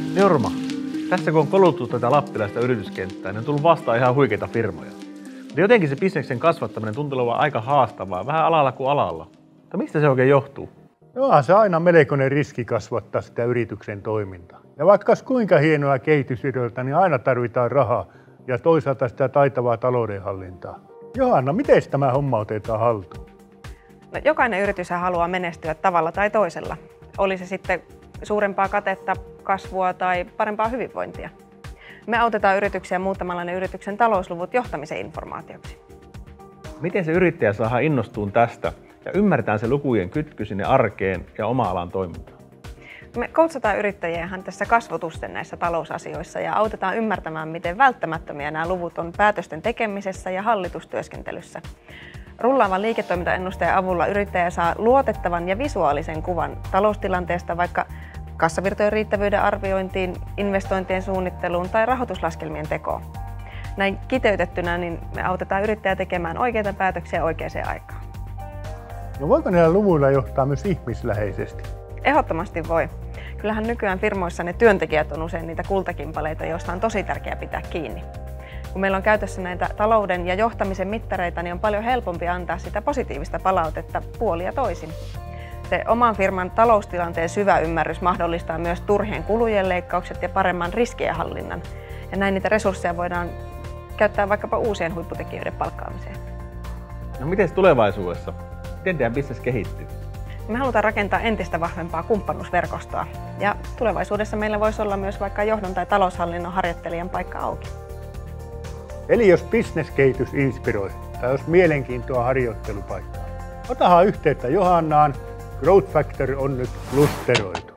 Jorma, tässä kun on koluttu tätä lappilaista yrityskenttää, niin on tullut vastaan ihan huikeita firmoja. Mutta jotenkin se bisneksen kasvattaminen tuntuu olevan aika haastavaa, vähän alalla kuin alalla. Mutta mistä se oikein johtuu? Onhan se aina melkoinen riski kasvattaa sitä yrityksen toimintaa. Ja vaikka kuinka hienoa kehitysideoilta, niin aina tarvitaan rahaa ja toisaalta sitä taitavaa taloudenhallintaa. Johanna, miten tämä homma otetaan haltuun? No, jokainen yritys haluaa menestyä tavalla tai toisella. Oli se sitten suurempaa katetta, kasvua tai parempaa hyvinvointia. Me autetaan yrityksiä muuttamalla ne yrityksen talousluvut johtamisen informaatioksi. Miten se yrittäjä saadaan innostuun tästä ja ymmärretään se lukujen kytky sinne arkeen ja oma-alan toimintaan? Me coachataan yrittäjiä tässä kasvotusten näissä talousasioissa ja autetaan ymmärtämään, miten välttämättömiä nämä luvut on päätösten tekemisessä ja hallitustyöskentelyssä. Rullaavan liiketoimintaennusteen avulla yrittäjä saa luotettavan ja visuaalisen kuvan taloustilanteesta vaikka kassavirtojen riittävyyden arviointiin, investointien suunnitteluun tai rahoituslaskelmien tekoon. Näin kiteytettynä niin me autetaan yrittäjää tekemään oikeita päätöksiä oikeaan aikaan. No voiko näillä luvuilla johtaa myös ihmisläheisesti? Ehdottomasti voi. Kyllähän nykyään firmoissa ne työntekijät on usein niitä kultakimpaleita, joista on tosi tärkeää pitää kiinni. Kun meillä on käytössä näitä talouden ja johtamisen mittareita, niin on paljon helpompi antaa sitä positiivista palautetta puolin ja toisin. Se oman firman taloustilanteen syvä ymmärrys mahdollistaa myös turhien kulujen leikkaukset ja paremman riskienhallinnan. Ja näin niitä resursseja voidaan käyttää vaikkapa uusien huipputekijöiden palkkaamiseen. No miten tulevaisuudessa? Miten teidän business kehittyy? Me halutaan rakentaa entistä vahvempaa kumppanuusverkostoa. Ja tulevaisuudessa meillä voisi olla myös vaikka johdon tai taloushallinnon harjoittelijan paikka auki. Eli jos bisneskehitys inspiroi tai jos mielenkiintoa harjoittelupaikkaa, otahan yhteyttä Johannaan. Growth Factor on nyt klusteroitu.